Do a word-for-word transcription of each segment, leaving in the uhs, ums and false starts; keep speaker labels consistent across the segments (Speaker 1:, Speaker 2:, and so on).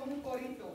Speaker 1: un corito.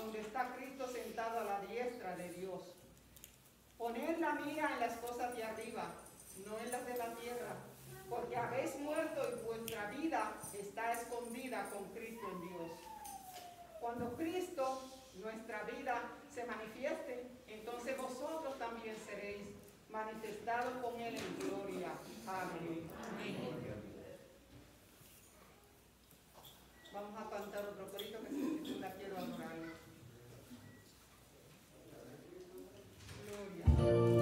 Speaker 1: donde está Cristo sentado a la diestra de Dios. Poned la mira en las cosas de arriba, no en las de la tierra, porque habéis muerto y vuestra vida está escondida con Cristo en Dios. Cuando Cristo, nuestra vida, se manifieste, entonces vosotros también seréis manifestados con Él en gloria. Amén. Amén. Vamos a cantar otro corito que se titula Quiero adorarlo. Gloria.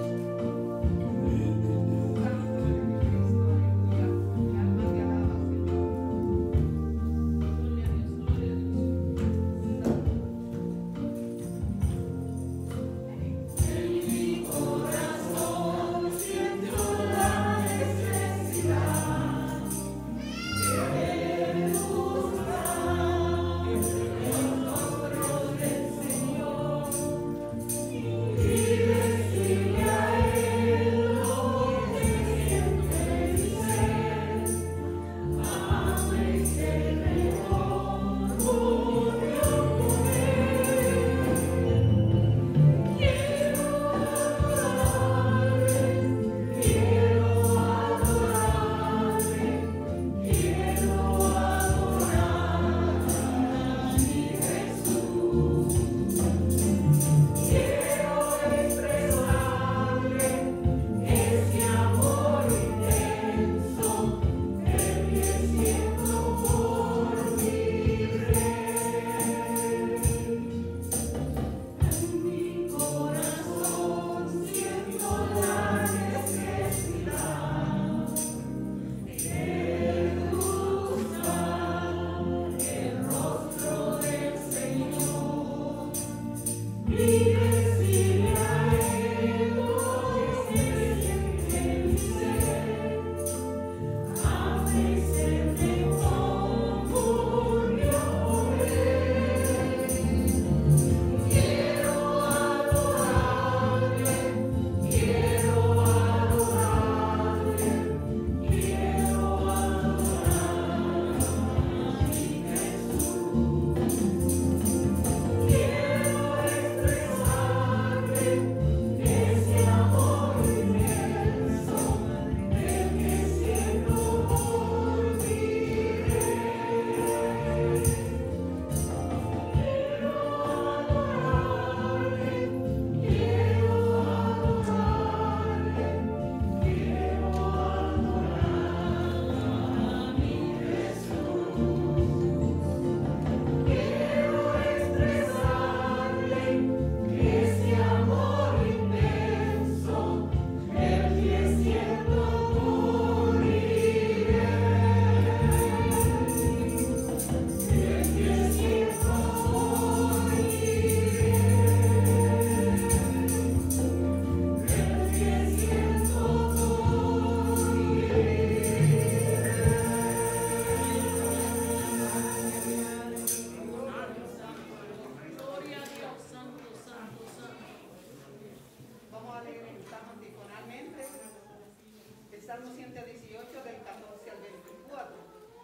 Speaker 1: Salmo ciento dieciocho del catorce al veinticuatro.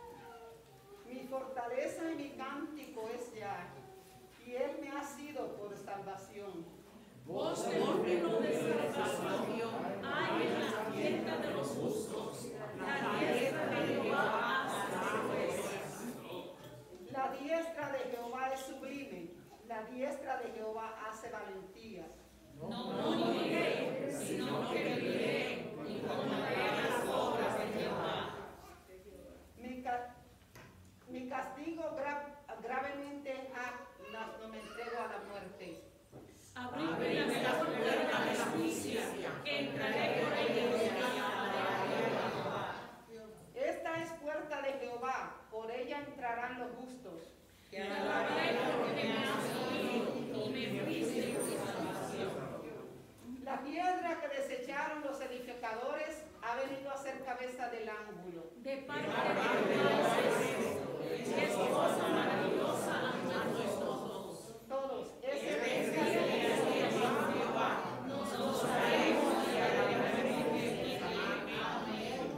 Speaker 1: Mi fortaleza y mi cántico es Yahweh, y Él me ha sido por salvación.
Speaker 2: Voz de órgano de salvación hay en la tienda de los justos. La diestra de Jehová hace proezas.
Speaker 1: La diestra de Jehová es sublime. La diestra de Jehová hace valentías.
Speaker 2: No moriré, sino que viviré y contaré las obras de Jehová.
Speaker 1: Mi, ca mi castigo gra gravemente ha, no, no me entrego a la muerte.
Speaker 2: Abrígame la puerta de la justicia, entraré por ellos y alabaré a Jehová.
Speaker 1: Esta es puerta de Jehová, por ella entrarán los justos.
Speaker 2: Te alabaré porque me has oído y me fuiste por salvación.
Speaker 1: La piedra que desecharon los edificadores ha venido a ser cabeza del ángulo.
Speaker 2: De parte de Jehová es esto, es cosa maravillosa ante nuestros ojos.
Speaker 1: Todos, ese
Speaker 2: Es
Speaker 1: es
Speaker 2: de Jehová, nos gozaremos y agradeceremos en él. Amén.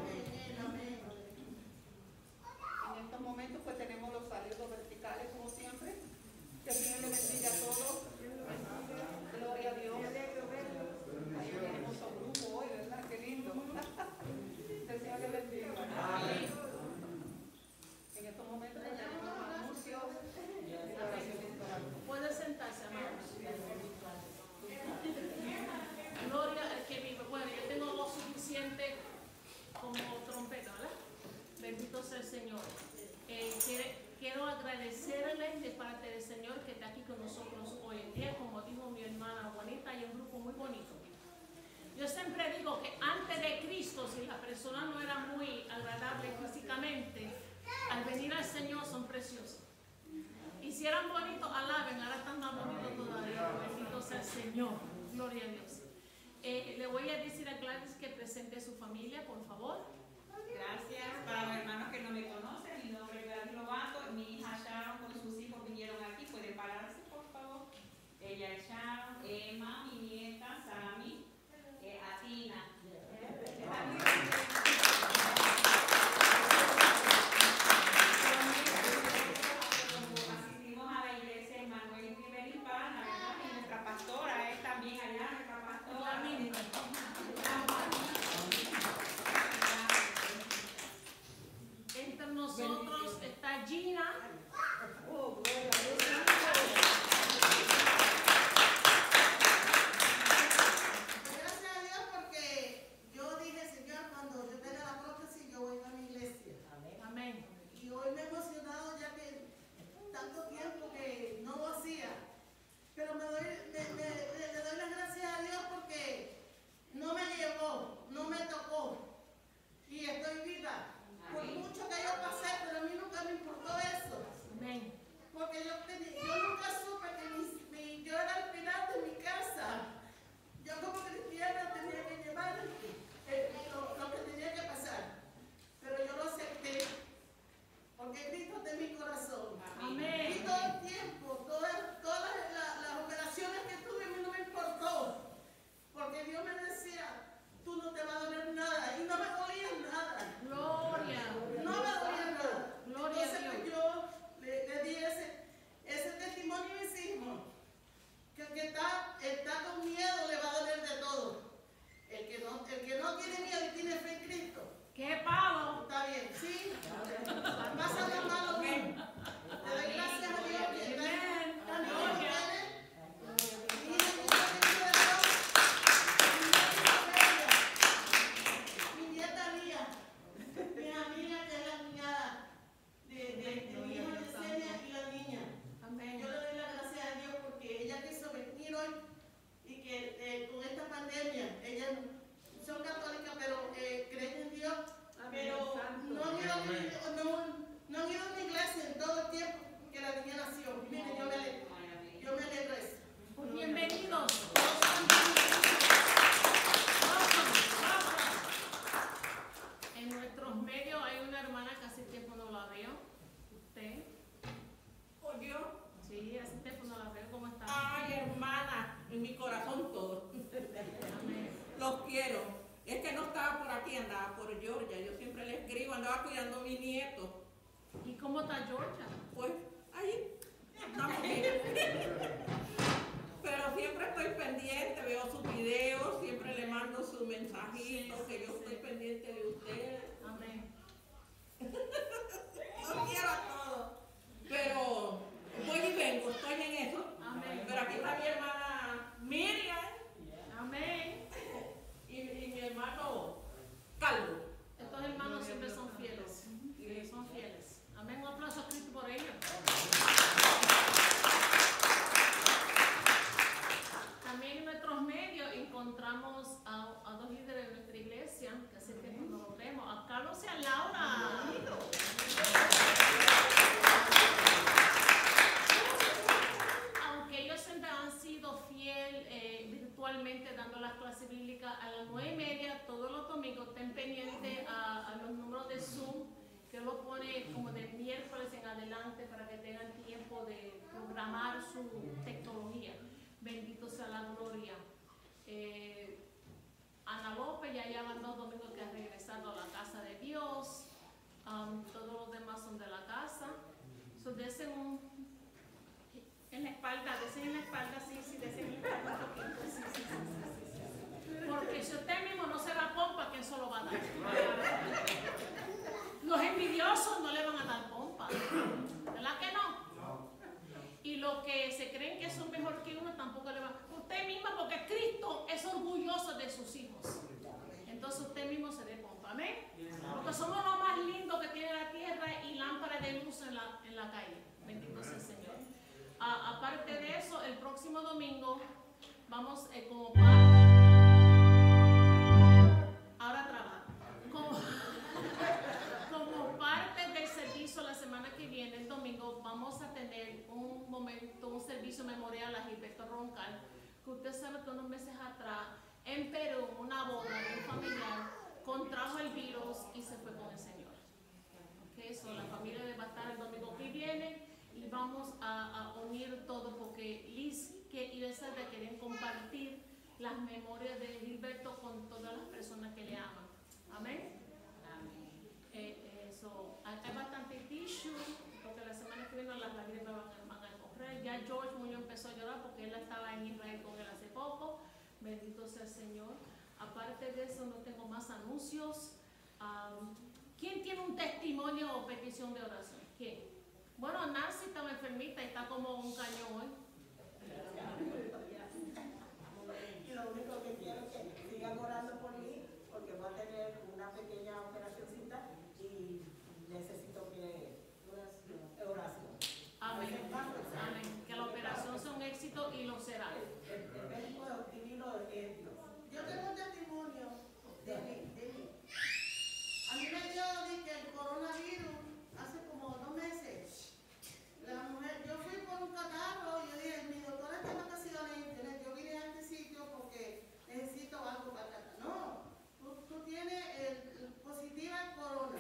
Speaker 1: En estos momentos pues tenemos los saludos verticales como siempre. Que el Señor le bendiga a todos.
Speaker 2: Yo siempre digo que antes de Cristo, si la persona no era muy agradable físicamente, al venir al Señor son preciosos. Y si eran bonitos, alaben, ahora están más bonitos todavía. Bendito sea el Señor. Gloria a Dios. Eh, le voy a decir a Gladys que presente a su familia, por favor.
Speaker 3: Gracias. Para los hermanos que no me conocen, mi nombre es Gladys Lobato. Mi hija Sharon con sus hijos vinieron aquí. ¿Puede pararse, por favor? Ella es Sharon, Emma, mi nieta, Sami, eh, Atina. Asistimos a la iglesia Emmanuel en Primera Hispana, ¿verdad? Y nuestra pastora es también allá, nuestra pastora.
Speaker 2: Entre nosotros está Gina.
Speaker 1: Oh, gloria a Dios.
Speaker 4: Gracias a Dios porque yo dije, Señor, cuando yo tenga la prótesis, yo voy a mi iglesia.
Speaker 2: Amén.
Speaker 4: Y hoy me he emocionado ya que tanto tiempo que no lo hacía. Pero me doy, me- me- le doy las gracias a Dios porque no me llevó, no me tocó. Y estoy viva. Por mucho que yo pasé, pero a mí nunca me importó eso.
Speaker 2: Amén.
Speaker 4: Porque yo, tenía- yo nunca supe que mi- mi- yo era el pilar de mi casa. Yo como cristiana tenía que llevar eh, lo, lo que tenía que pasar. Pero yo lo acepté. Porque Cristo está en mi corazón.
Speaker 2: Amén.
Speaker 4: Y todo el tiempo, todas, todas las, las- las operaciones que tuve, a mí no me importó. Porque Dios me decía, tú no te va a doler nada. Y no me dolía nada.
Speaker 2: Gloria.
Speaker 4: No me dolía nada.
Speaker 2: Gloria a
Speaker 4: Entonces
Speaker 2: Dios.
Speaker 4: pues, yo le, le di ese, ese testimonio a mis hijos. Que el que está, está con miedo le va a doler de todo. El que no, el que no tiene miedo y tiene fe en Cristo.
Speaker 2: ¡Qué palo!
Speaker 4: Está bien, ¿sí? Pasa la mano bien. Le doy gracias a Dios que está
Speaker 2: Amén.
Speaker 4: está bien con
Speaker 2: Gloria.
Speaker 4: ustedes. Mi hija que está bien de Dios. Mi nieta Lía. Mi amiga que es la niñada de, de, de mi hija Yesenia y la niña.
Speaker 2: Amén.
Speaker 4: Yo le doy las gracias a Dios porque ella quiso venir hoy y que eh, con esta pandemia, ellas son católicas pero eh, creen en Dios, pero no han, ido, a mi- no, no han ido a una iglesia en todo el tiempo que la niña nació. Y miren, yo me alegro, yo me alegro eso.
Speaker 2: Pues bienvenidos. En nuestros medios hay una hermana que hace tiempo no la veo. ¿Usted?
Speaker 5: ¿O yo?
Speaker 2: Sí, hace tiempo no la veo. ¿Cómo está?
Speaker 5: Ay, hermana, en mi corazón todo.
Speaker 2: Amén.
Speaker 5: Los quiero. Es que no estaba por aquí, andaba por Georgia. Yo siempre le escribo, andaba cuidando a mi nieto.
Speaker 2: ¿Y cómo está Georgia?
Speaker 5: Pues ahí, estamos bien. Pero siempre estoy pendiente, veo sus videos, siempre le mando sus mensajitos,
Speaker 2: Sí, sí,
Speaker 5: que yo
Speaker 2: sí.
Speaker 5: estoy pendiente de ustedes.
Speaker 2: Amén.
Speaker 5: Los quiero a todos. Pero voy y vengo, estoy en eso.
Speaker 2: Amén.
Speaker 5: Pero aquí está mi hermana Miriam.
Speaker 2: Amén.
Speaker 5: Y, y mi hermano Carlos.
Speaker 2: Estos hermanos siempre son fieles. Sí, son fieles. Amén. Un aplauso a Cristo por ellos. También en nuestros medios encontramos a, a dos líderes de nuestra iglesia, que hace tiempo no los vemos, a Carlos y a Laura. Aunque ellos siempre han sido fiel eh, virtualmente dando las clases bíblicas a las nueve y media todos los domingos, estén pendientes a, a los números de Zoom, que lo pone como de miércoles en adelante para que tengan tiempo de programar su tecnología. Bendito sea la gloria. Eh, Ana López ya llevan dos domingos que ha regresado a la casa de Dios. Um, todos los demás son de la casa. So, desen un en la espalda, desen en la espalda, sí, sí, desen en la espalda un poquito, sí, sí, sí, sí, sí, sí. Porque si usted mismo no se da pompa, ¿quién se lo va a dar? Los envidiosos no le van a dar pompa, ¿verdad que no? Y los que se creen que son mejor que uno tampoco le van. Usted misma, porque Cristo es orgulloso de sus hijos. Entonces usted mismo se dé pompa, ¿amén? Porque somos lo más lindo que tiene la tierra y lámpara de luz en la, en la calle. Bendito sea el Señor. A, aparte de eso, el próximo domingo vamos eh, como parte. semana que viene, el domingo, vamos a tener un momento, un servicio memorial a Gilberto Roncal, que usted sabe que unos meses atrás, en Perú, una boda de un familiar, contrajo el virus y se fue con el Señor. Okay, so la familia va a estar el domingo que viene y vamos a, a unir todo porque Liz que, y Becerra quieren compartir las memorias de Gilberto con todas las personas que le aman. Amén. Eh, eh, so, hay, hay bastante tissue porque la semana que viene las lágrimas van, van a correr. Ya George Muñoz empezó a llorar porque él estaba en Israel con él hace poco. Bendito sea el Señor. Aparte de eso, no tengo más anuncios. Um, ¿Quién tiene un testimonio o petición de oración? ¿Quién? Bueno, Nancy estaba enfermita y está como un cañón hoy.
Speaker 6: Y lo único que quiero es que sigan orando por mí, porque voy a tener una pequeña operacióncita y necesito que oración.
Speaker 2: Amén. Amén. Que la operación sea un éxito y lo será.
Speaker 6: El, el médico divino es Dios.
Speaker 4: Yo tengo un testimonio de mí, de mí. A mí me dio de que el coronavirus hace como dos meses. La mujer, yo fui por un catarro y yo dije, mi doctora está en vacaciones, yo vine a este sitio porque necesito algo para acá. No, tú, tú tienes el, el positiva en corona.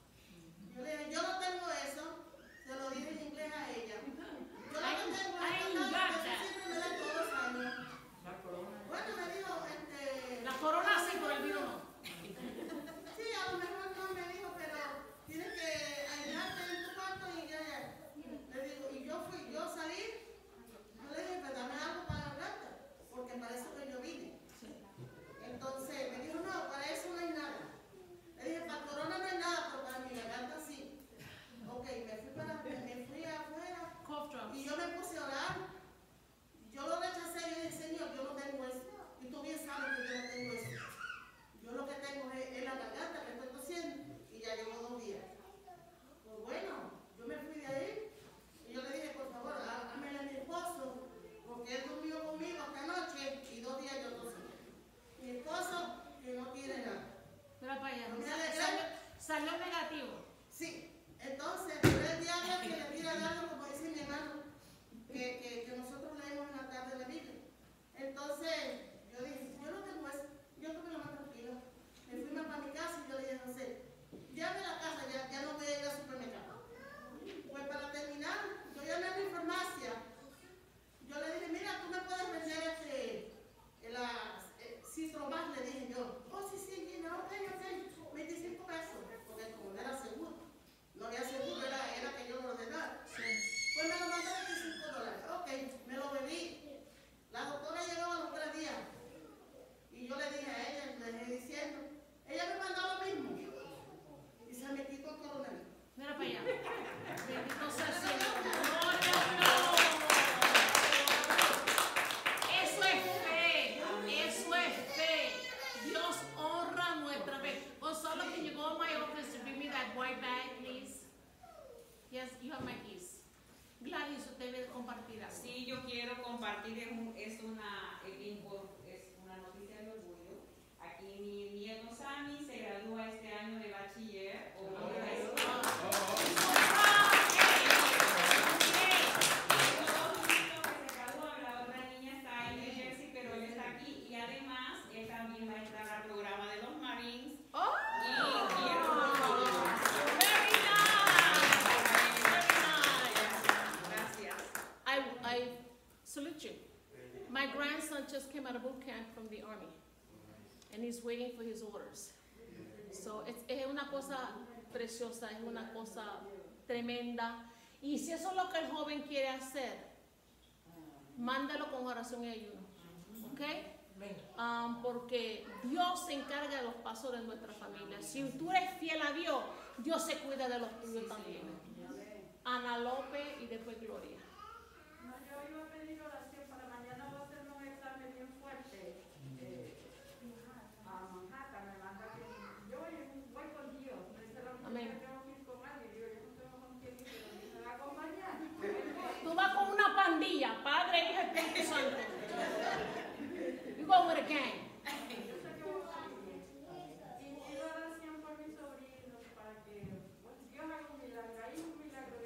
Speaker 4: Yo le dije, yo no tengo eso, se lo dije en inglés a ella. Yo lo que tengo es catarro, que eso siempre me da todos los años. Bueno, me dijo, este...
Speaker 2: La corona sí, por el virus no.
Speaker 4: Sí, a lo mejor no me dijo, pero tienes que aislarte en tu cuarto y ya, ya. Le digo, y yo fui, yo salí, yo le dije, pues dame algo para la garganta, porque para eso que yo vine. Entonces me dijo, no, para eso no hay nada. Le dije, para corona no hay nada, pero para mi garganta sí. Ok, me fui, para, me fui afuera y yo me puse a orar. Yo lo rechacé y yo dije, Señor, yo no tengo eso. Y tú bien sabes que yo no tengo eso. Yo lo que tengo es, es la garganta que estoy tosiendo y ya llevo dos días. Pues bueno, yo me fui de ahí y yo le dije, por favor, hágame a mi esposo, porque él durmió conmigo esta noche y dos días yo tosí. Mi esposo que no tiene nada.
Speaker 2: Pero para allá,
Speaker 4: Me
Speaker 2: salió,
Speaker 4: alegré.
Speaker 2: salió negativo.
Speaker 4: Sí, entonces, pero el diablo que le tira algo, como dice mi hermano, que, que, que nosotros leemos en la tarde de la Biblia. Entonces, yo dije, yo no tengo eso, yo estuve lo más tranquilo. Me fui más para mi casa y yo le dije, José, llame a la casa, ya, ya no voy a ir al supermercado. Pues para terminar, yo llamé a mi farmacia. Yo le dije, mira, tú me puedes vender este, la eh, Citromas, le dije yo. Oh, sí, sí, sí, no, ok, ok, veinticinco pesos, porque como no era seguro, no había seguro, era, era que yo lo ordenara. Pues me lo mandó veinticinco dólares, ok, me lo bebí. La doctora llegó a los tres días y yo le dije a ella, le dije diciendo, ella me mandó lo mismo y se me quitó el coronavirus.
Speaker 2: Mira para allá. Bendito sea el Señor. No, no, no. Eso es fe. Eso es fe. Dios honra nuestra fe. Gonzalo, can you go to my office to bring me that white bag, please? Yes, you have my keys. Gladys, usted debe compartir algo.
Speaker 3: Sí, yo quiero compartir, es, un, es, una, es una noticia de orgullo. Aquí mi nieto Sammy se gradúa este año de bachiller. O oh, la otra niña está en New Jersey, pero él está aquí y además él también va a entrar al programa de los Marines.
Speaker 2: Oh,
Speaker 3: y quiero
Speaker 2: very nice. Very nice. I, I salute you. My grandson just came out of boot camp from the army, and he's waiting for his orders. So es, es una cosa preciosa, es una cosa tremenda. Y si eso es lo que el joven quiere hacer, mándalo con oración y ayuno. ¿Ok? Um, porque Dios se encarga de los pasos de nuestra familia. Si tú eres fiel a Dios, Dios se cuida de los tuyos también. Ana López y después Gloria.
Speaker 7: No, yo iba a pedir oración para mañana, voy a hacer un examen bien fuerte. Eh, a Manhattan, me manda que yo voy con Dios. Me dice la mujer que tengo que ir con alguien. Digo, yo no tengo con quién ir, pero me va a acompañar.
Speaker 2: Tú vas con una pandilla, Padre, Hijo y Espíritu Santo. You go with a gang.
Speaker 7: Yo sé que voy a ir. Y pido oración por mis sobrinos para que bueno, Dios haga un milagro. Hay un milagro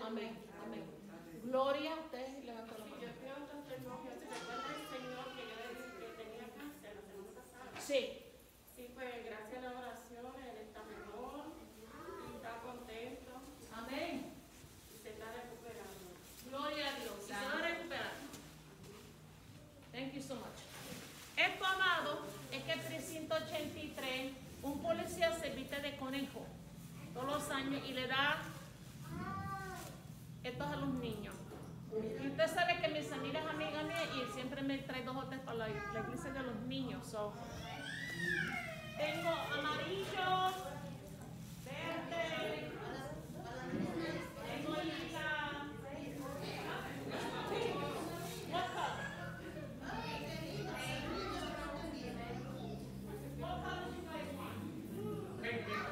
Speaker 2: Amén. Amén. Gloria a usted. Levanta la mano.
Speaker 7: Yo fui a un testimonio, ¿se recuerda el señor que yo le dije que tenía cáncer la semana pasada?
Speaker 2: Sí.
Speaker 7: Sí, pues gracias a la oración, él está mejor, y está contento,
Speaker 2: Amén.
Speaker 7: y se está recuperando.
Speaker 2: Gloria a Dios. Y se va a recuperar. Thank you so much. Esto, amado, es que el trescientos ochenta y tres, un policía se viste de conejo todos los años y le da estos a los niños. Y usted sabe que mis amigas, amigas mías, y él siempre me trae dos o tres para la, la iglesia de los niños. So, tengo amarillo, verde, tengo lila. What color? What color do you guys want?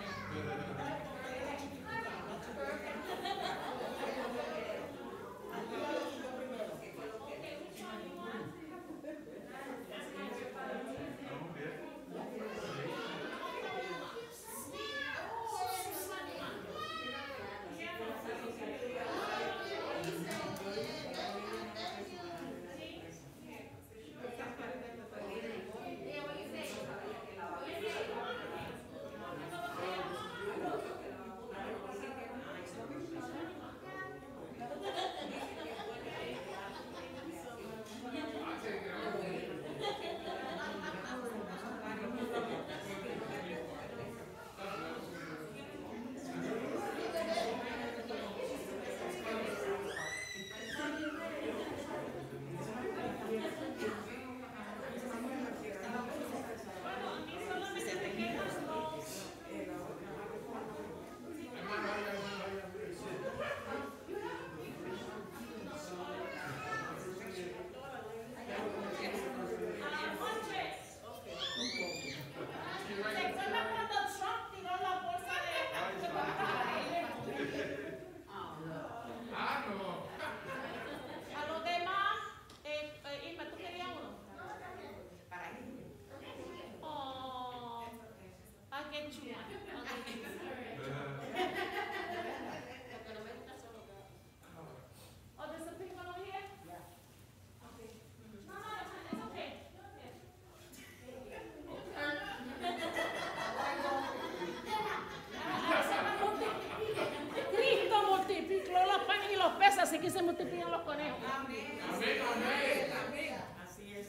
Speaker 2: Así que se multiplican los conejos.
Speaker 5: Amén.
Speaker 8: Amén, amén.
Speaker 5: Amén. Así es.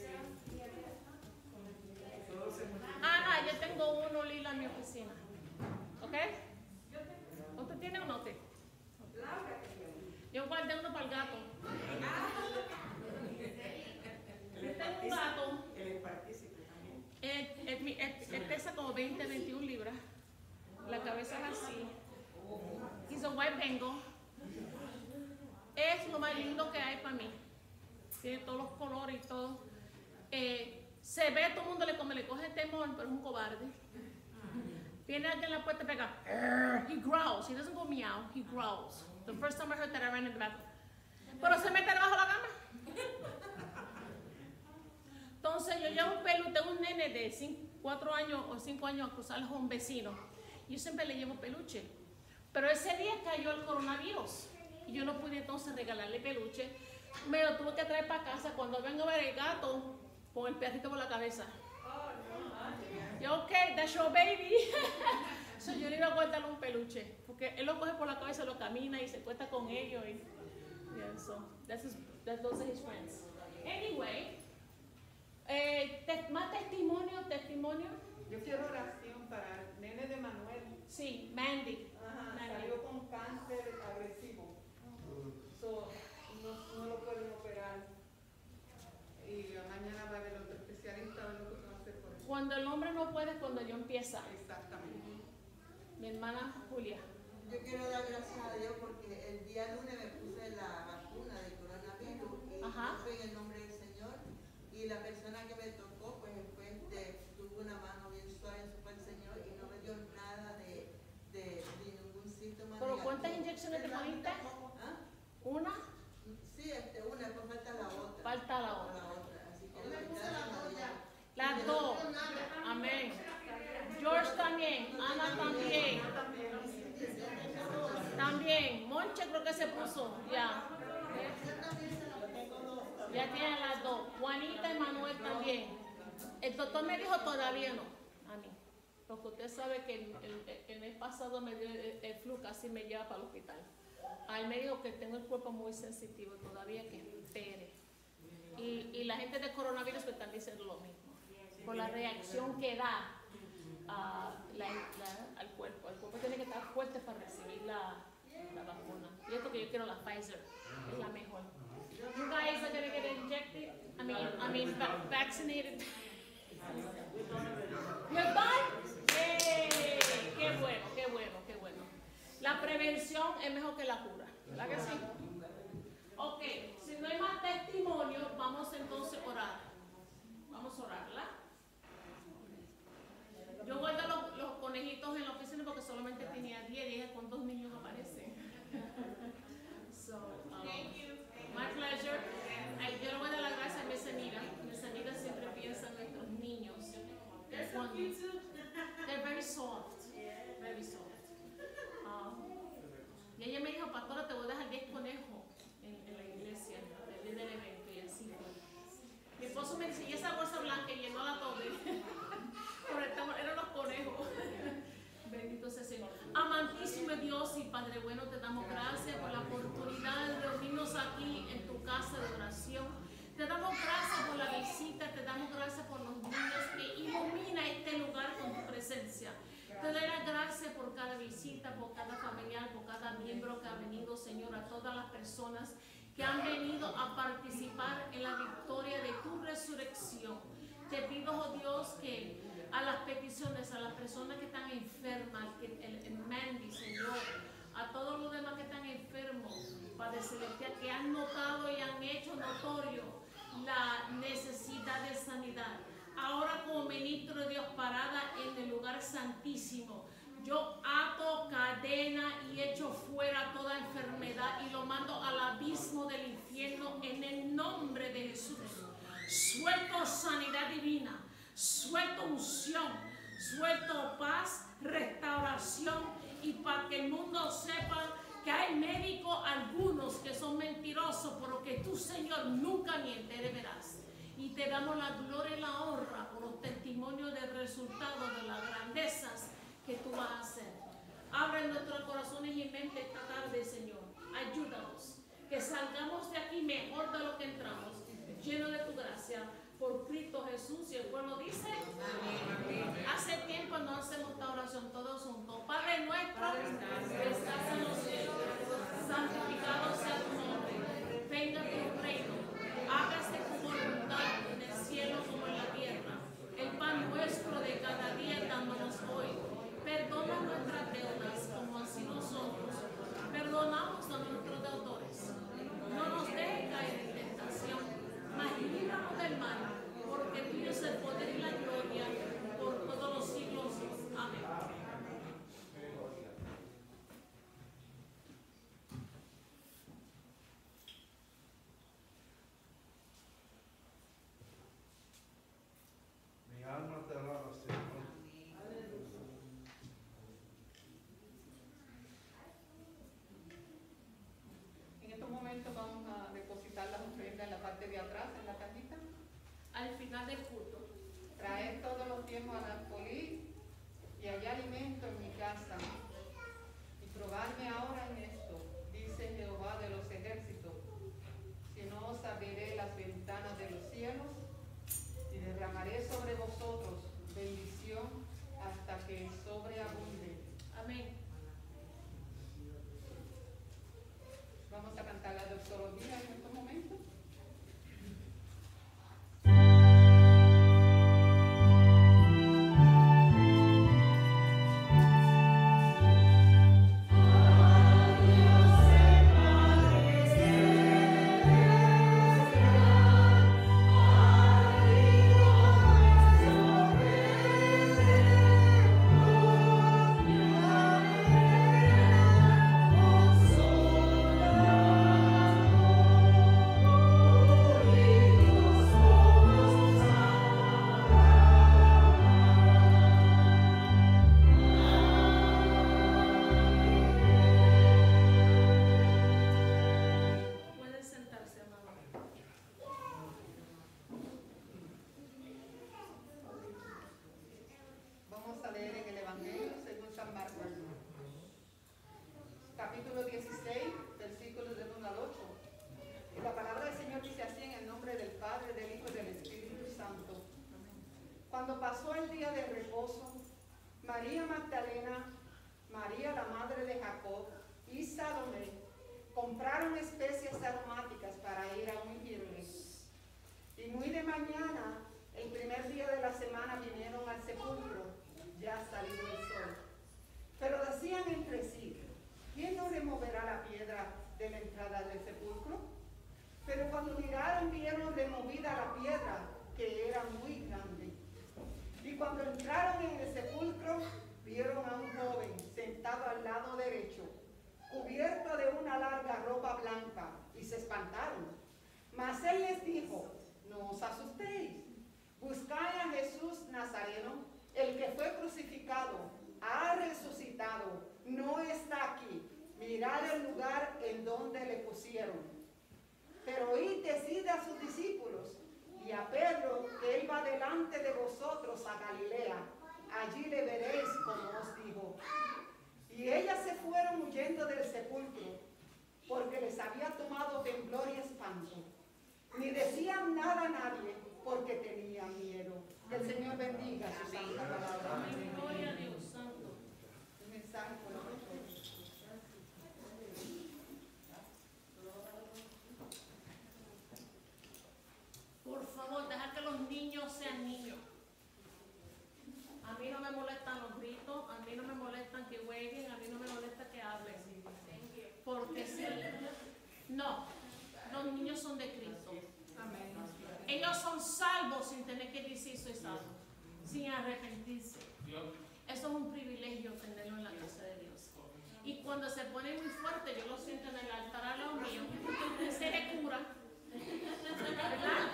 Speaker 2: Ana, yo tengo uno lila en mi oficina. ¿Ok? ¿Usted tiene uno? ¿Usted? Yo guardé uno para el gato. Yo tengo un gato.
Speaker 5: El partícipe también.
Speaker 2: Él, él, él, él pesa como veinte, veintiún libras. La cabeza es así. He's a white Bengal. Es lo más lindo que hay para mí. Tiene todos los colores y todo. Eh, se ve, todo el mundo le, come, le coge temor, pero es un cobarde. Viene alguien en la puerta y pega. He growls. He doesn't go meow. He growls. The first time I heard that, I ran in the bathroom. Pero se mete debajo de la cama. Entonces yo llevo un pelo, tengo un nene de cuatro años o cinco años a cruzarle con un vecino. Yo siempre le llevo peluche. Pero ese día cayó el coronavirus. Y yo no pude entonces regalarle peluche. Me lo tuve que traer para casa. Cuando vengo a ver el gato, con el perrito por la cabeza. Yo, ok, that's your baby. So, yo le iba a guardarle un peluche. Porque él lo coge por la cabeza, lo camina y se cuesta con ellos. Y, yeah, so, that's his, that, those are his friends. Anyway, eh, te, más testimonio, testimonio.
Speaker 1: Yo quiero oración para el nene de Manuel.
Speaker 2: Sí, Mandy.
Speaker 1: Ajá,
Speaker 2: Mandy.
Speaker 1: salió con cáncer agresivo. So, no, no lo pueden operar. Y mañana va a ver otro especialista a ver lo que va a hacer por él.
Speaker 2: Cuando el hombre no puede, cuando Dios empieza.
Speaker 1: Exactamente.
Speaker 2: Mi hermana Julia.
Speaker 9: Yo quiero dar gracias a Dios porque el día lunes me puse la vacuna del coronavirus y
Speaker 2: Ajá.
Speaker 9: yo soy en el nombre del Señor y la persona que me tocó pues después de, tuvo una mano bien suave, eso fue el Señor y no me dio nada de, de, de ningún síntoma.
Speaker 2: ¿Pero
Speaker 9: negativo.
Speaker 2: cuántas inyecciones te poniste?
Speaker 9: ¿Ah?
Speaker 2: ¿Una?
Speaker 9: Sí, este, una, pues falta la otra.
Speaker 2: Falta la otra.
Speaker 9: La otra, así que
Speaker 4: Yo me puse las dos ya.
Speaker 2: Las dos. Amén. George también. Ana también. También. Mónica Concha creo que se puso, ya. Ya tienen las dos. Juanita y Manuel también. El doctor me dijo todavía no, a mí. Porque usted sabe que el, el, el mes pasado me dio el, el flu, casi me lleva para el hospital. A él me dijo que tengo el cuerpo muy sensitivo, todavía que espere. Y, y la gente de coronavirus me están diciendo lo mismo. Por la reacción que da uh, la, la, al cuerpo. El cuerpo tiene que estar fuerte para recibir la, la vacuna. Y esto que yo quiero, la Pfizer, es la mejor. You guys are going to get injected, I mean, I mean va vaccinated. You're done? Hey, qué bueno, qué bueno, qué bueno. La prevención es mejor que la cura, ¿verdad que sí? Ok, si no hay más testimonio, vamos entonces a orar. Vamos a orar, ¿verdad? Yo guardo los, los conejitos en la oficina porque solamente tenía diez y dije cuántos niños aparecen. So, um, my pleasure. Ay, yo le voy a dar las gracias a Miss Anita. Miss Anita siempre piensa en nuestros niños.
Speaker 4: They're so cute too.
Speaker 2: They're very soft. Very soft. Um, y ella me dijo, pastora, te voy a dejar diez conejos en, en la iglesia, el día del evento, y así fue. Mi esposo me dice, y esa bolsa blanca, y llenó la todo. Pero eran los conejos. Bendito sea el Señor. Amantísimo Dios y Padre bueno, te damos gracias por la oportunidad de reunirnos aquí en tu casa de oración. Te damos gracias por la visita, te damos gracias por los niños que ilumina este lugar con tu presencia. Te doy las gracias por cada visita, por cada familiar, por cada miembro que ha venido, Señor, a todas las personas que han venido a participar en la victoria de tu resurrección. Te pido, oh Dios, que a las peticiones, a las personas que están enfermas, que el, el Mandy, Señor, a todos los demás que están enfermos, Padre Celestial, que han notado y han hecho notorio la necesidad de sanidad. Ahora como ministro de Dios parada en el lugar santísimo, yo ato cadena y echo fuera toda enfermedad y lo mando al abismo del infierno en el nombre de Jesús. Suelto sanidad divina, suelto unción, suelto paz, restauración, y para que el mundo sepa que hay médicos algunos que son mentirosos, pero que tú, Señor, nunca mientes, de veras. Y te damos la gloria y la honra por los testimonios del resultado de las grandezas que tú vas a hacer. Abre nuestros corazones y mente esta tarde, Señor. Ayúdanos, que salgamos de aquí mejor de lo que entramos, lleno de tu gracia, por Cristo Jesús. Y el pueblo dice, amén. Hace tiempo no hacemos esta oración todos juntos. Padre nuestro, que estás en los cielos, santificado sea tu nombre. Venga tu reino, hágase tu voluntad en el cielo como en la tierra. El pan nuestro de cada día dándonos hoy. Perdona nuestras deudas como así nosotros perdonamos a nuestros deudores. No nos dejes caer en tentación, mas líbranos del mal, porque tuyo es el poder y la gloria por todos los siglos. Amén.
Speaker 8: Mi alma te alaba, Señor.
Speaker 1: En estos momentos vamos a depositar las ofrendas en la parte de atrás, en la cajita.
Speaker 2: Al final del culto,
Speaker 1: Traer todos los tiempos a la poli y hay alimento en mi casa. Y probarme ahora en esto, dice Jehová de los ejércitos, si no os abriré las ventanas de los cielos y derramaré sobre vosotros bendición hasta que sobreabunde.
Speaker 2: amén.
Speaker 1: Vamos a cantar la doxología en estos momentos.
Speaker 10: Oh
Speaker 1: Cuando pasó el día de reposo, María Magdalena, María la madre de Jacob y Salomé compraron especias aromáticas para ir a ungirle. Y muy de mañana, el primer día de la semana, vinieron al sepulcro, ya salido el sol. Pero decían entre sí, ¿quién no removerá la piedra de la entrada del sepulcro? Pero cuando miraron, vieron removida la piedra, que era muy grande. Y cuando entraron en el sepulcro, vieron a un joven sentado al lado derecho, cubierto de una larga ropa blanca, y se espantaron. Mas él les dijo, no os asustéis, buscad a Jesús Nazareno, el que fue crucificado, ha resucitado, no está aquí. Mirad el lugar en donde le pusieron. Pero id, decid a sus discípulos y a Pedro que él va delante de vosotros a Galilea. Allí le veréis como os dijo. Y ellas se fueron huyendo del sepulcro, porque les había tomado temblor y espanto. Ni decían nada a nadie, porque tenían miedo. Que el Señor bendiga su santa palabra.
Speaker 2: Amén. Gloria a Dios santo.
Speaker 1: Un mensaje por nosotros.
Speaker 2: Por favor, deja que los niños sean niños. A mí no me molestan los gritos, a mí no me molestan que jueguen, a mí no me molesta que hablen. Porque sí, no, los niños son de Cristo. Ellos son salvos sin tener que decir soy salvo, sin arrepentirse. Eso es un privilegio tenerlo en la casa de Dios. Y cuando se pone muy fuerte, yo lo siento en el altar a lo mío, se le cura. ¿Verdad?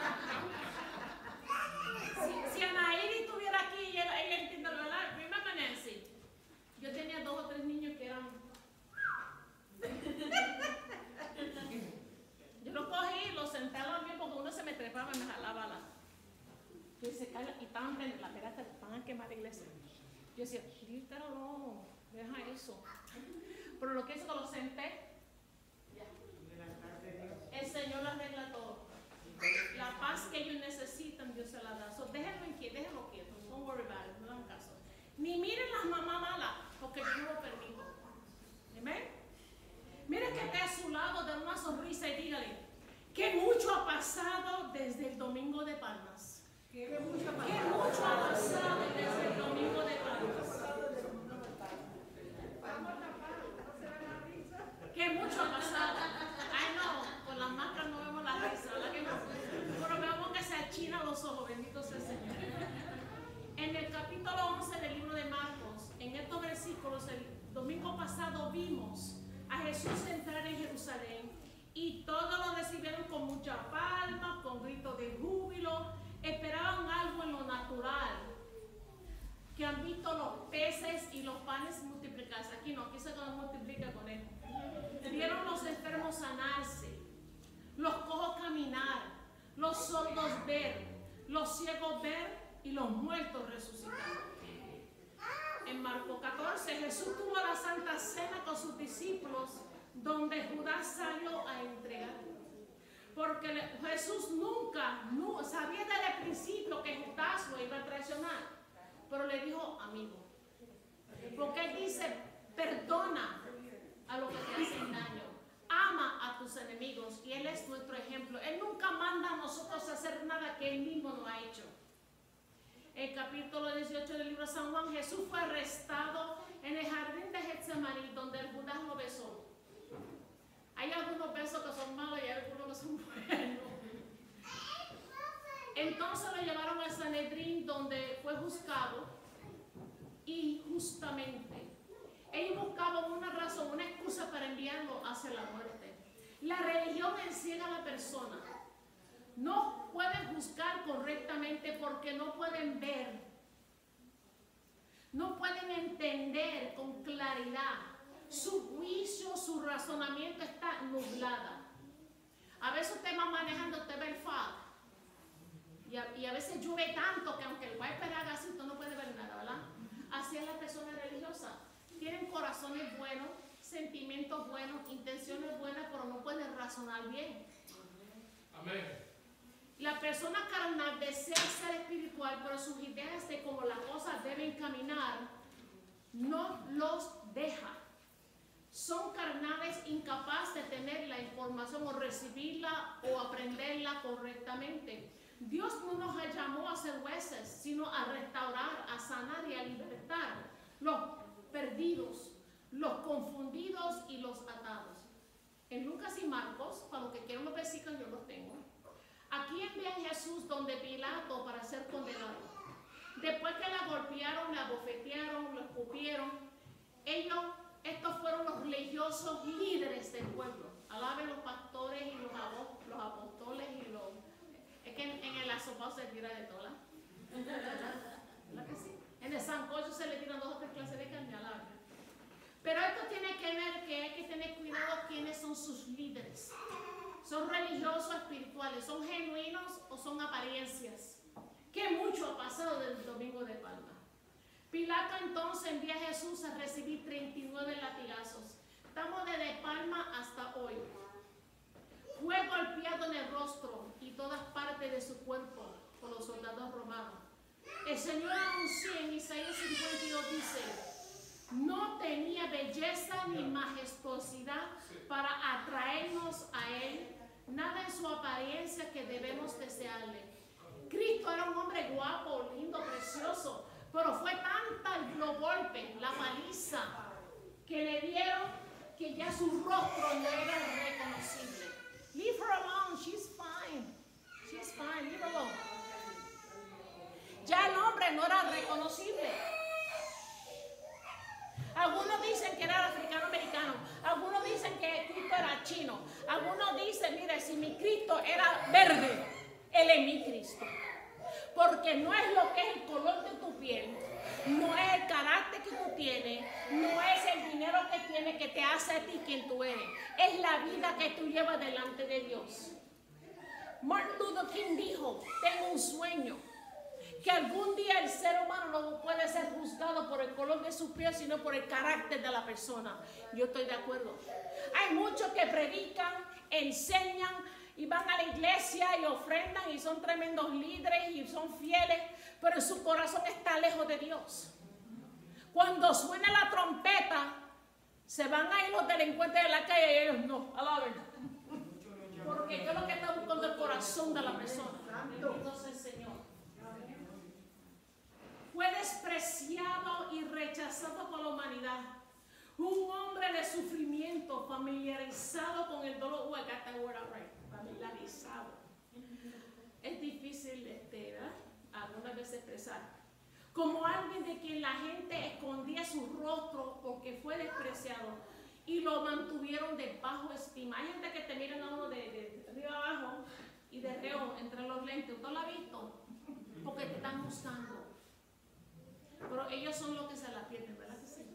Speaker 2: Si, si Anaíri estuviera aquí y ella, ella entiende lo hablar, remember Nancy, yo tenía dos o tres niños que eran. Yo los cogí, los senté a lo mío porque uno se me trepaba y me jalaba la. Yo decía, y estaban en la pera, te van a quemar la iglesia. Yo decía, pero no, deja eso. Pero lo que hice que los senté, el Señor lo arregla todo. La paz que ellos necesitan, Dios se la da. So, déjenlo inquieto, déjenlo quieto. Don't worry about it, no hagan caso. Ni miren las mamás malas, porque yo no lo permito. Amén. Miren que esté a su lado, den una sonrisa y dígale que mucho ha pasado desde el domingo de Palmas.
Speaker 6: Que mucho ha
Speaker 2: Que mucho ha pasado desde el domingo de Palmas. Que mucho ha pasado. Ay no, con las máscaras no vemos la risa, ¿verdad que no? Pero vemos que se achinan los ojos, bendito sea el Señor. En el capítulo once del libro de Marcos, en estos versículos, el domingo pasado vimos a Jesús entrar en Jerusalén y todos lo recibieron con mucha palma, con gritos de júbilo, esperaban algo en lo natural, que han visto los peces y los panes multiplicarse. Aquí no, aquí se multiplica con él. Vieron los enfermos sanarse, los cojos caminar, los sordos ver, los ciegos ver y los muertos resucitar. En Marcos catorce, Jesús tuvo la Santa Cena con sus discípulos, donde Judas salió a entregar. Porque Jesús nunca, no, sabía desde el principio que Judas lo iba a traicionar. Pero le dijo, amigo, porque él dice, perdona a los que te hacen daño, ama a tus enemigos, y Él es nuestro ejemplo. Él nunca manda a nosotros a hacer nada que Él mismo no ha hecho. El capítulo dieciocho del libro de San Juan, Jesús fue arrestado en el jardín de Getsemaní, donde el Judas lo besó. Hay algunos besos que son malos y hay algunos que son buenos. Entonces lo llevaron al Sanedrín, donde fue juzgado injustamente. Ellos buscaban una razón, una excusa para enviarlo hacia la muerte. La religión enciega a la persona. No pueden juzgar correctamente porque no pueden ver. No pueden entender con claridad. Su juicio, su razonamiento está nublada. A veces usted va manejando, usted ve el faro. Y a, y a veces llueve tanto que aunque el wiper haga así, usted no puede ver nada, ¿verdad? Así es la persona religiosa. Tienen corazones buenos, sentimientos buenos, intenciones buenas, pero no pueden razonar bien.
Speaker 10: Amén.
Speaker 2: La persona carnal desea ser espiritual, pero sus ideas de cómo las cosas deben caminar no los deja. Son carnales, incapaces de tener la información o recibirla o aprenderla correctamente. Dios no nos llamó a ser jueces, sino a restaurar, a sanar y a libertar los perdidos, los confundidos y los atados. En Lucas y Marcos, para los que quieran los versículos, yo los tengo. Aquí envían a Jesús donde Pilato para ser condenado. Después que la golpearon, la abofetearon, la escupieron, ellos, estos fueron los religiosos líderes del pueblo. Alaben los pastores y los, los apóstoles y los... Es que en, en el asopado se tira de todas. ¿Verdad que sí? En el sancocho se le tiran dos o tres clases de carne, alaben. Pero esto tiene que ver que hay que tener cuidado quiénes son sus líderes. ¿Son religiosos espirituales? ¿Son genuinos o son apariencias? Que mucho ha pasado desde el domingo de Palma. Pilato entonces envía a Jesús a recibir treinta y nueve latigazos. Estamos desde Palma hasta hoy. Fue golpeado en el rostro y todas partes de su cuerpo por los soldados romanos. El Señor anunció en Isaías cincuenta y dos, dice: no tenía belleza ni majestuosidad para atraernos a Él, nada en su apariencia que debemos desearle. Cristo era un hombre guapo, lindo, precioso, pero fue tanta los golpes, la paliza que le dieron que ya su rostro no era reconocible. Leave her alone, she's fine, she's fine, leave her alone. Ya el hombre no era reconocible. Algunos dicen que era africano-americano, algunos dicen que Cristo era chino, algunos dicen, mire, si mi Cristo era verde, Él es mi Cristo. Porque no es lo que es el color de tu piel, no es el carácter que tú tienes, no es el dinero que tienes que te hace a ti quien tú eres, es la vida que tú llevas delante de Dios. Martin Luther King dijo, tengo un sueño, que algún día el ser humano no puede ser juzgado por el color de su piel, sino por el carácter de la persona. Yo estoy de acuerdo. Hay muchos que predican, enseñan y van a la iglesia y ofrendan y son tremendos líderes y son fieles, pero su corazón está lejos de Dios. Cuando suena la trompeta, se van a ir los delincuentes de la calle y ellos no, alaben. Porque yo lo que está buscando es el corazón de la persona. Bendito sea el Señor. Fue despreciado y rechazado por la humanidad. Un hombre de sufrimiento, familiarizado con el dolor. Oh, I got that word out right. Familiarizado. Es difícil, este, ¿verdad? Algunas veces expresar. Como alguien de quien la gente escondía su rostro porque fue despreciado y lo mantuvieron de bajo estima. Hay gente que te miran a uno de, de, de arriba abajo y de reo entre los lentes. ¿Usted lo ha visto? Porque te están buscando. Pero ellos son los que se la pierden, ¿verdad que sí?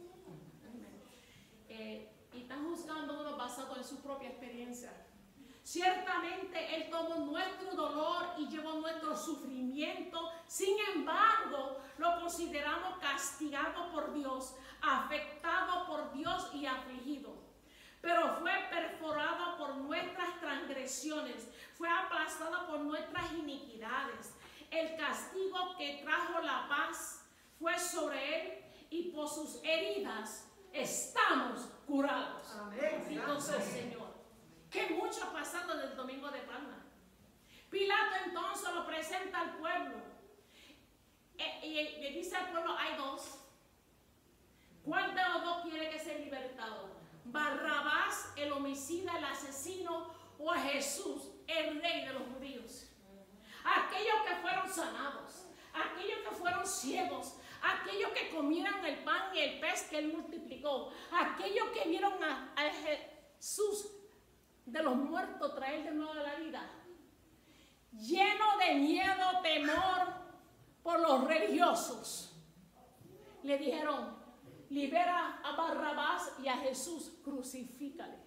Speaker 2: Eh, y están juzgando uno basado en su propia experiencia. Ciertamente Él tomó nuestro dolor y llevó nuestro sufrimiento. Sin embargo, lo consideramos castigado por Dios, afectado por Dios y afligido. Pero fue perforado por nuestras transgresiones, fue aplastado por nuestras iniquidades. El castigo que trajo la paz fue sobre Él y por sus heridas estamos curados.
Speaker 1: Amén.
Speaker 2: Entonces, Señor, que mucho ha pasado desde el domingo de Palma. Pilato entonces lo presenta al pueblo y le dice al pueblo, hay dos. ¿Cuál de los dos quiere que sea libertado? ¿Barrabás, el homicida, el asesino, o a Jesús, el rey de los judíos? Aquellos que fueron sanados, aquellos que fueron ciegos, aquellos que comieron el pan y el pez que Él multiplicó, aquellos que vieron a, a Jesús de los muertos traer de nuevo a la vida, lleno de miedo, temor por los religiosos, le dijeron, libera a Barrabás y a Jesús, crucifícale.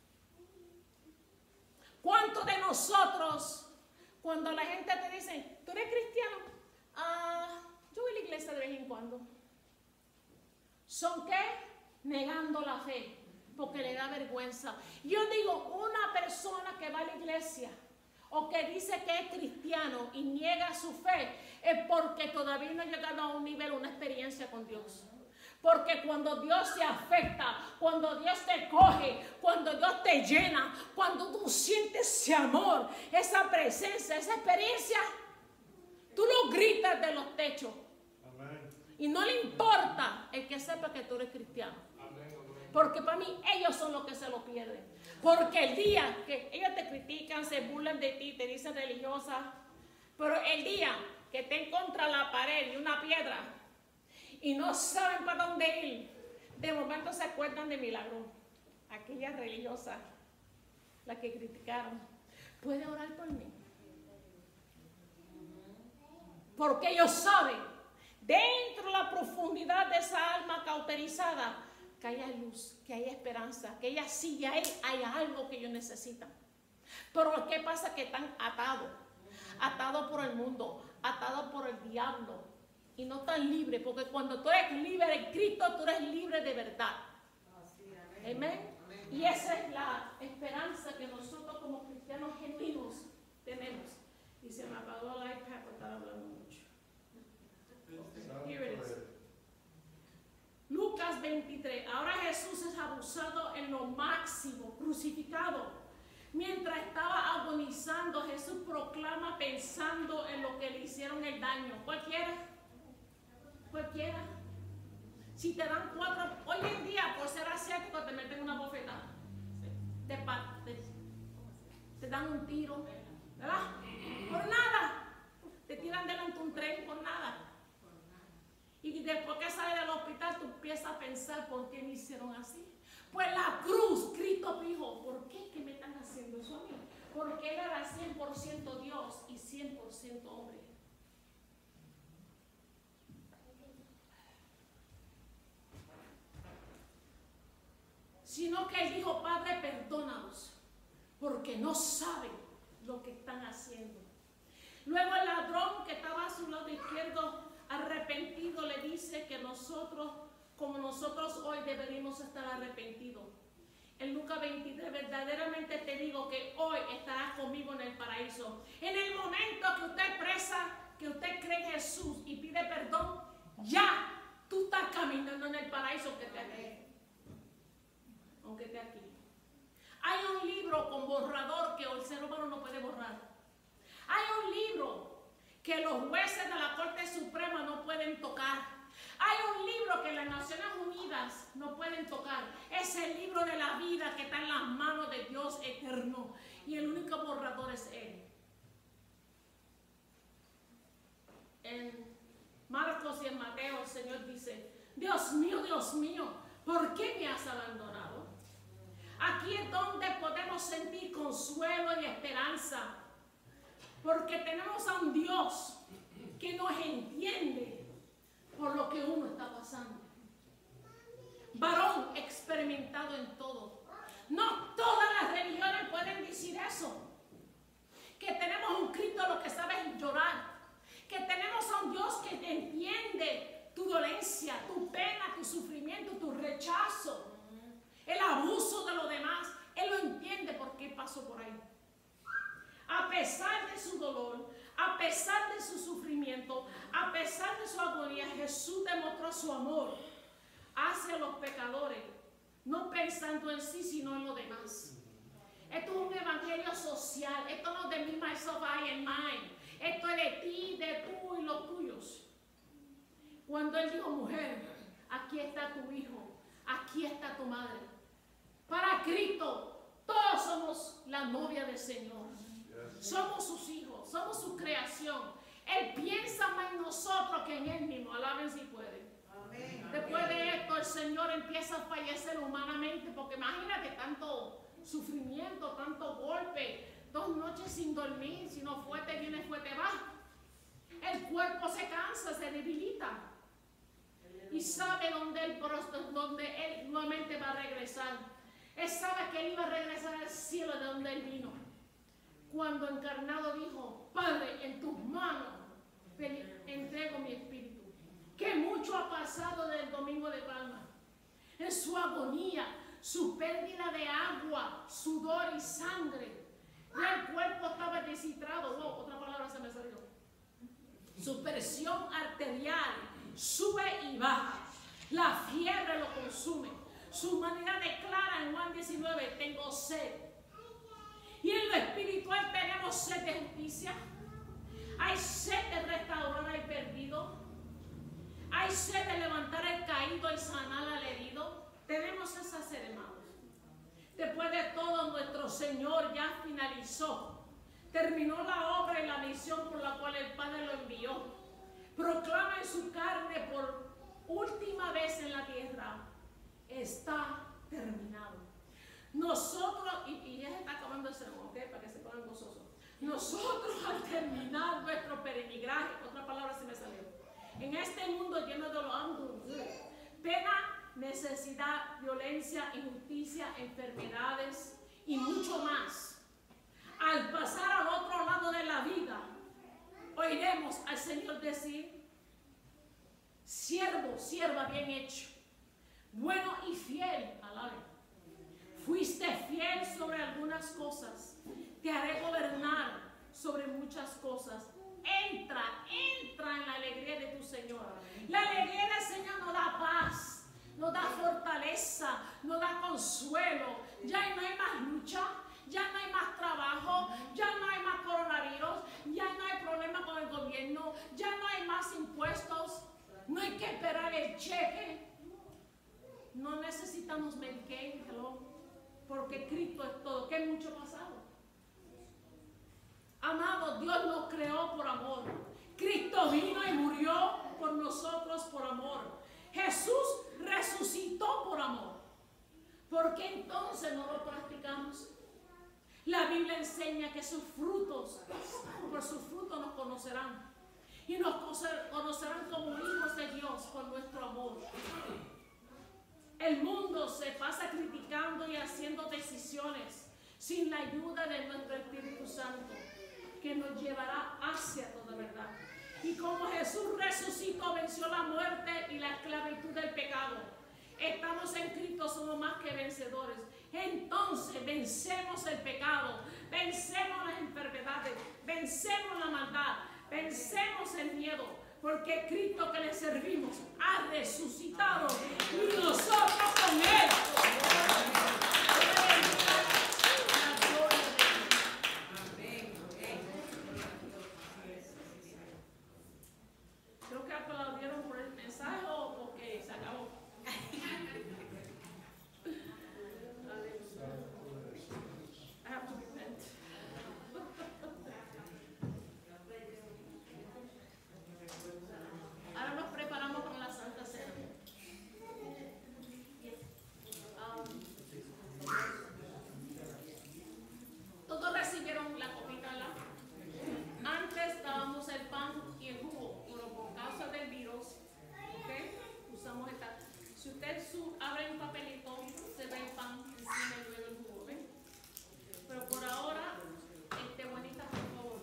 Speaker 2: ¿Cuántos de nosotros, cuando la gente te dice, ¿tú eres cristiano? Ah, yo voy a la iglesia de vez en cuando. ¿Son qué? Negando la fe, porque le da vergüenza. Yo digo, una persona que va a la iglesia o que dice que es cristiano y niega su fe, es porque todavía no ha llegado a un nivel, una experiencia con Dios. Porque cuando Dios te afecta, cuando Dios te coge, cuando Dios te llena, cuando tú sientes ese amor, esa presencia, esa experiencia, tú lo gritas de los techos. Amén. Y no le importa el que sepa que tú eres cristiano. Amén. Porque para mí ellos son los que se lo pierden. Porque el día que ellos te critican, se burlan de ti, te dicen religiosa, pero el día que estén contra la pared y una piedra y no saben para dónde ir, de momento se acuerdan de Milagro, aquella religiosa, la que criticaron. ¿Puede orar por mí? Porque ellos saben, dentro de la profundidad de esa alma cauterizada, que hay luz, que hay esperanza, que ella sí hay, hay algo que ellos necesitan. Pero ¿qué pasa? Que están atados, atados por el mundo, atados por el diablo. Y no tan libre, porque cuando tú eres libre en Cristo, tú eres libre de verdad. Amén. Y esa es la esperanza que nosotros como cristianos genuinos tenemos. Y se me apagó el iPad por estar hablando mucho. Here it is. Lucas veintitrés. Ahora Jesús es abusado en lo máximo, crucificado. Mientras estaba agonizando, Jesús proclama pensando en lo que le hicieron el daño. Cualquiera. Cualquiera. Si te dan cuatro, hoy en día por ser asiático te meten una bofetada, te, te, te dan un tiro, ¿verdad? Por nada. Te tiran delante de un tren por nada. Y después que sales del hospital tú empiezas a pensar por qué me hicieron así. Pues la cruz, Cristo dijo, ¿por qué que me están haciendo eso a mí? Porque Él era cien por ciento Dios y cien por ciento hombre. Sino que Él dijo, Padre, perdónalos, porque no saben lo que están haciendo. Luego el ladrón que estaba a su lado izquierdo, arrepentido, le dice que nosotros, como nosotros hoy, deberíamos estar arrepentidos. En Lucas veintitrés, verdaderamente te digo que hoy estarás conmigo en el paraíso. En el momento que usted expresa que usted cree en Jesús y pide perdón, ya tú estás caminando en el paraíso que te aquí. Aunque esté aquí. Hay un libro con borrador que el ser humano no puede borrar. Hay un libro que los jueces de la Corte Suprema no pueden tocar. Hay un libro que las Naciones Unidas no pueden tocar. Es el libro de la vida que está en las manos de Dios eterno. Y el único borrador es Él. En Marcos y en Mateo el Señor dice, Dios mío, Dios mío, ¿por qué me has abandonado? Aquí es donde podemos sentir consuelo y esperanza. Porque tenemos a un Dios que nos entiende por lo que uno está pasando. Varón experimentado en todo. No todas las religiones pueden decir eso. Que tenemos un Cristo lo que sabe llorar. Que tenemos a un Dios que te entiende tu dolencia, tu pena, tu sufrimiento, tu rechazo. El abuso de los demás, Él lo entiende porque pasó por ahí. A pesar de su dolor, a pesar de su sufrimiento, a pesar de su agonía, Jesús demostró su amor hacia los pecadores, no pensando en sí, sino en los demás. Esto es un evangelio social, esto no es de mí, myself, I and mine. Esto es de ti, de tú y los tuyos. Cuando Él dijo, mujer, aquí está tu hijo, aquí está tu madre. Para Cristo, todos somos la novia del Señor. Somos sus hijos, somos su creación. Él piensa más en nosotros que en Él mismo. Alaben si pueden. Amén. Después de esto, el Señor empieza a fallecer humanamente, porque imagínate tanto sufrimiento, tanto golpe, dos noches sin dormir, si no fue te viene, fue te va. El cuerpo se cansa, se debilita. Y sabe dónde él, dónde él nuevamente va a regresar. Él sabe que Él iba a regresar al cielo de donde Él vino. Cuando encarnado dijo, Padre, en tus manos entrego mi espíritu. Que mucho ha pasado del domingo de Palma. En su agonía, su pérdida de agua, sudor y sangre. Ya el cuerpo estaba deshidrado. Wow, otra palabra se me salió. Su presión arterial sube y baja. La fiebre lo consume. Su humanidad declara en Juan diecinueve, tengo sed. Y en lo espiritual tenemos sed de justicia. Hay sed de restaurar al perdido. Hay sed de levantar al caído y sanar al herido. Tenemos esa sed, hermanos. Después de todo, nuestro Señor ya finalizó. Terminó la obra y la misión por la cual el Padre lo envió. Proclama en su carne por última vez en la tierra, está terminado. Nosotros, y, y ya se está acabando el sermón, ¿ok? Para que se pongan gozosos. Nosotros al terminar nuestro peregrinaje, otra palabra se me salió, en este mundo lleno de los ángulos, pena, necesidad, violencia, injusticia, enfermedades y mucho más. Al pasar al otro lado de la vida, oiremos al Señor decir, siervo, sierva bien hecho, bueno y fiel, alabe. Fuiste fiel sobre algunas cosas, te haré gobernar sobre muchas cosas. Entra, entra en la alegría de tu Señor. La alegría del Señor nos da paz, nos da fortaleza, nos da consuelo. Ya no hay más lucha, ya no hay más trabajo, ya no hay más coronavirus, ya no hay problema con el gobierno, ya no hay más impuestos, no hay que esperar el cheque. No necesitamos Medicaid, hello, porque Cristo es todo. ¿Qué mucho pasado? Amado, Dios nos creó por amor. Cristo vino y murió por nosotros por amor. Jesús resucitó por amor. ¿Por qué entonces no lo practicamos? La Biblia enseña que sus frutos, por sus frutos nos conocerán. Y nos conocerán como hijos de Dios por nuestro amor. El mundo se pasa criticando y haciendo decisiones sin la ayuda de nuestro Espíritu Santo, que nos llevará hacia toda verdad. Y como Jesús resucitó, venció la muerte y la esclavitud del pecado, estamos en Cristo, somos más que vencedores. Entonces vencemos el pecado, vencemos las enfermedades, vencemos la maldad, vencemos el miedo, porque Cristo que le servimos ha resucitado y nosotros con Él. Creo que aplaudieron por el mensaje o porque se acabó. I have to repent. Ahora nos preparamos para la Santa Cena. Um, todos recibieron la copita, ¿verdad? Antes dábamos el pan y el jugo, pero por causa del virus, ¿okay? Usamos esta. Si usted su, abre un papelito, se ve el pan encima y luego el jugo, ¿ven? Pero por ahora, este, bonita, por favor.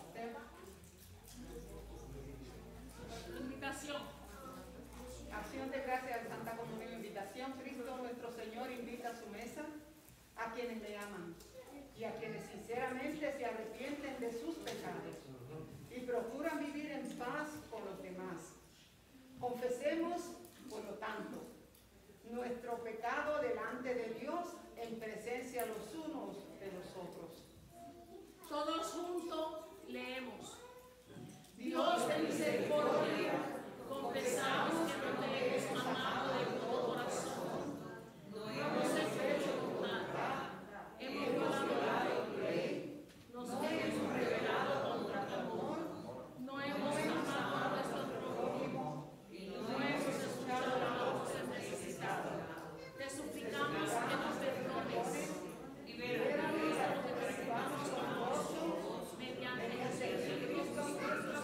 Speaker 2: Invitación.
Speaker 1: Acción de gracias a Santa Comunión. Invitación. Cristo nuestro Señor invita a su mesa a quienes le aman y a quienes sinceramente se arrepienten de sus pecados y procuran vivir en paz con los demás. Confesemos, por lo tanto, nuestro pecado delante de Dios en presencia los unos de los otros.
Speaker 2: Todos juntos leemos. Dios de misericordia, confesamos que no te hemos amado de todo corazón. No hemos hecho voluntad, hemos violado tu ley, nos hemos rebelado contra tu amor, no hemos amado a nuestro prójimo y no hemos escuchado la voz del necesitado. Te suplicamos que nos perdones y libéranos de lo que percibamos con vos mediante el Señor Cristo.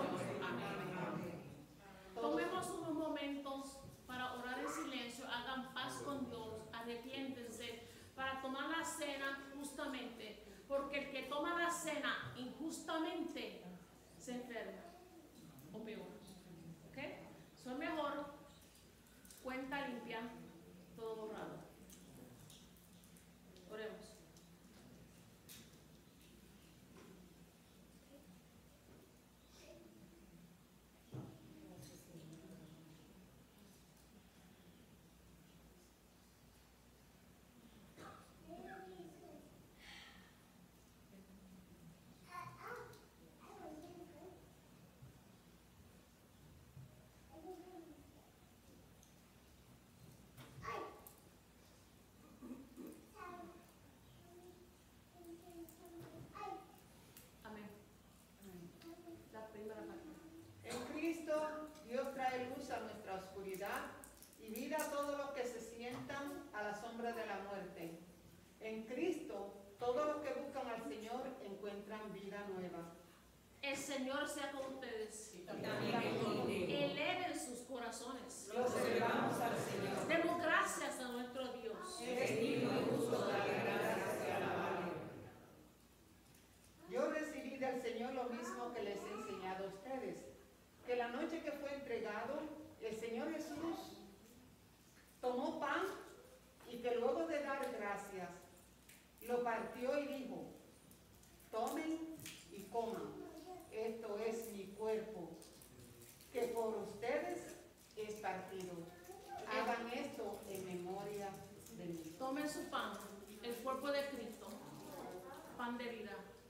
Speaker 2: Tomemos unos momentos para orar en silencio, hagan paz con Dios, arrepiéntense para tomar la cena justamente, porque el que toma la cena injustamente se enferma o peor. ¿Ok? Eso es mejor cuenta limpia, todo borrado. Oremos.
Speaker 1: oscuridad y vida a todos los que se sientan a la sombra de la muerte. En Cristo, todos los que buscan al Señor encuentran vida nueva.
Speaker 2: El Señor sea con ustedes.
Speaker 5: También contigo.
Speaker 2: Eleven sus corazones.
Speaker 1: Los elevamos al Señor.
Speaker 2: Demos gracias a nuestro Dios.
Speaker 1: Es digno y justo darle gracias y alabarle. Yo recibí del Señor lo mismo que les he enseñado a ustedes, que la noche que fue entregado, el Señor Jesús tomó pan y que luego de dar gracias, lo partió y dijo: tomen y coman, esto es mi cuerpo, que por ustedes es partido. Hagan esto en memoria de mí.
Speaker 2: Tomen su pan, el cuerpo de Cristo, pan de vida.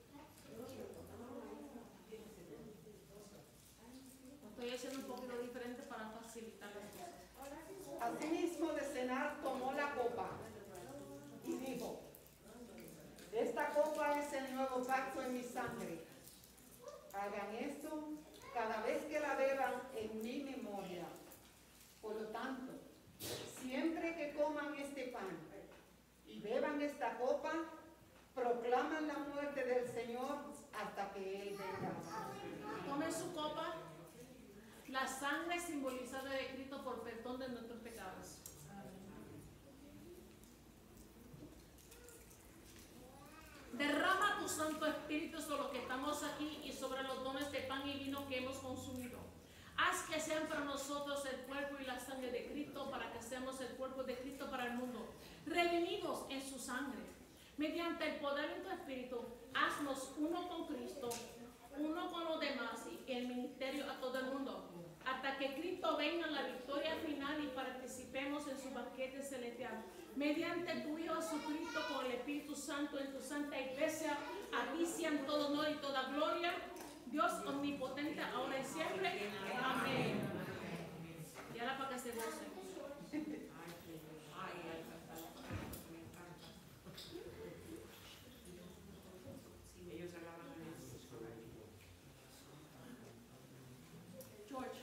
Speaker 2: Lo estoy haciendo un poquito diferente para facilitar las cosas.
Speaker 1: Asimismo, de cenar tomó la copa y dijo: esta copa es el nuevo pacto en mi sangre. Hagan esto cada vez que la beban en mi memoria. Por lo tanto, siempre que coman este pan y beban esta copa, proclaman la muerte del Señor hasta que Él venga.
Speaker 2: Tomen su copa, la sangre simbolizada de Cristo por perdón de nuestros pecados. Derrama tu Santo Espíritu sobre los que estamos aquí y sobre los dones de pan y vino que hemos consumido. Haz que sean para nosotros el cuerpo y la sangre de Cristo, para que seamos el cuerpo de Cristo para el mundo, redimidos en su sangre. Mediante el poder de tu Espíritu, haznos uno con Cristo, uno con los demás y el ministerio a todo el mundo, hasta que Cristo venga en la victoria final y participemos en su banquete celestial. Mediante tu Hijo Jesucristo, con el Espíritu Santo en tu santa iglesia, a ti sean todo honor y toda gloria, Dios omnipotente, ahora y siempre. Amén. Y ahora para que se gocen. George.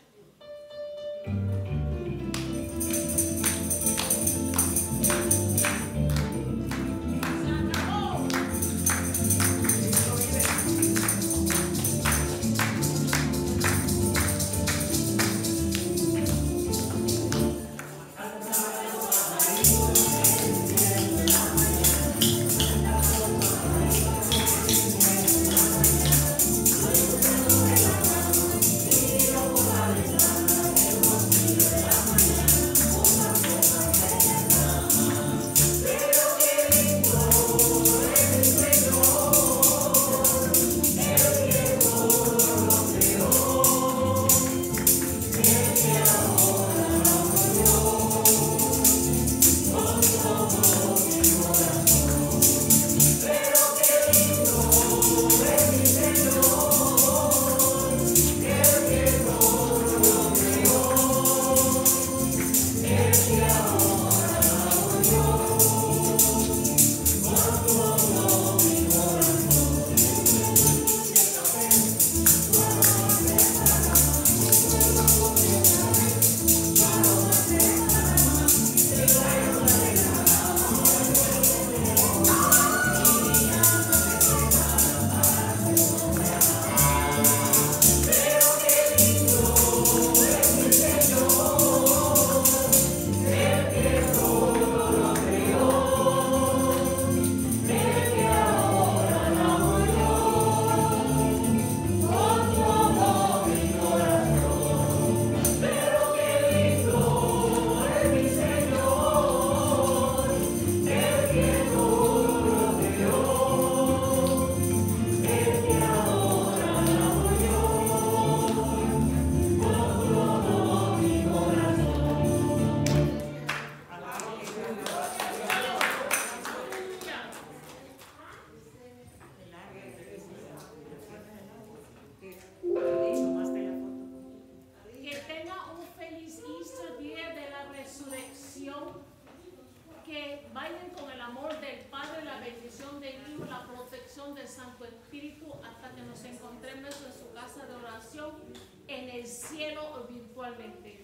Speaker 2: Del Santo Espíritu hasta que nos encontremos en su casa de oración en el cielo o virtualmente.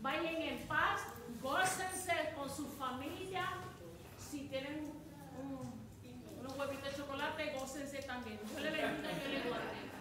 Speaker 2: Vayan en paz, gócense con su familia. Si tienen un, unos huevitos de chocolate, gócense también. Dios le bendiga y Dios le guarde.